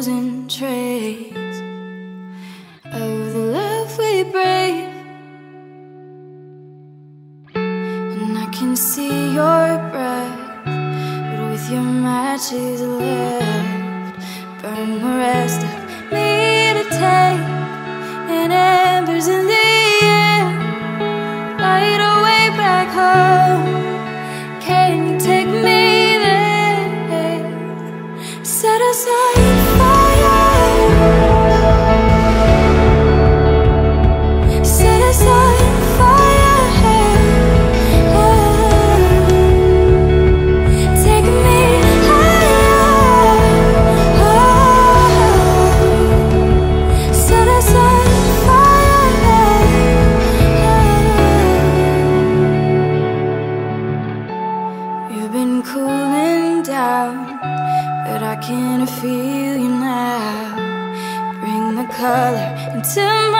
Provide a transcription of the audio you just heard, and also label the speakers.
Speaker 1: losing trace of the love we brave. And I can see your breath, but with your matches left, burn the rest of me to take. And embers in the air, light a way back home. Can you take me there? Set us on fire, set us on fire. Take me higher, set us on fire. You've been cooling down, but I can feel you now. Bring the color into